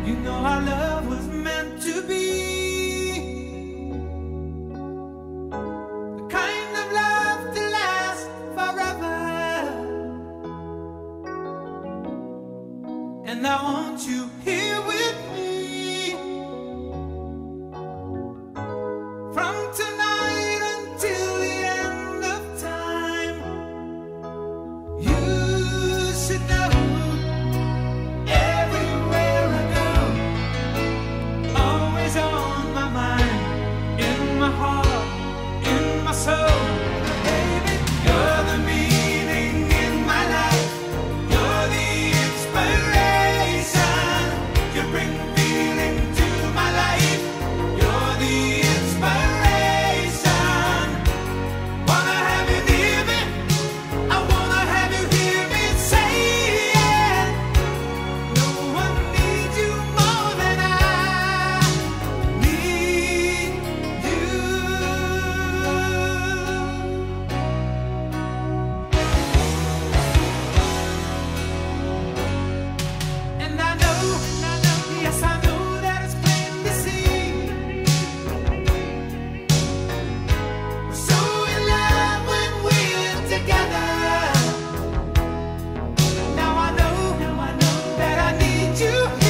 You know our love was meant to be the kind of love to last forever. And I want you here with me from tonight until the end of time. You should know everywhere I go, always on my mind, in my heart, in my soul. Baby, you're the meaning in my life. You're the inspiration. You bring feeling to my life. You're the inspiration. Wanna have you near me. I wanna have you hear me say it. No one needs you more than I need you. And I know, yes I know that it's plain to see. We're so in love when we're together. Now I know that I need you.